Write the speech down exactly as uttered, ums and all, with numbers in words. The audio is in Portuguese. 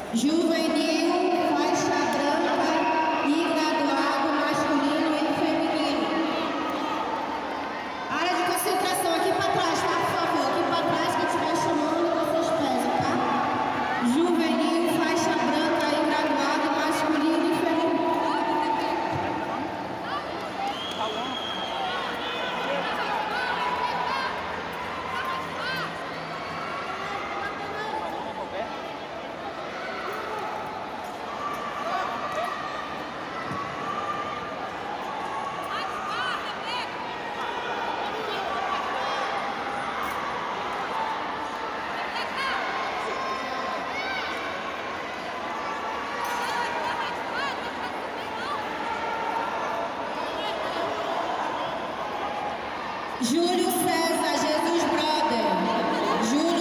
Juvenil, faixa branca e graduado masculino e feminino. Área de concentração aqui para trás, tá? Por favor, aqui para trás que estiver chamando, vocês pesam, tá? Juvenil, faixa branca e graduado masculino e feminino. Júlio César, Jesus Brother. Júlio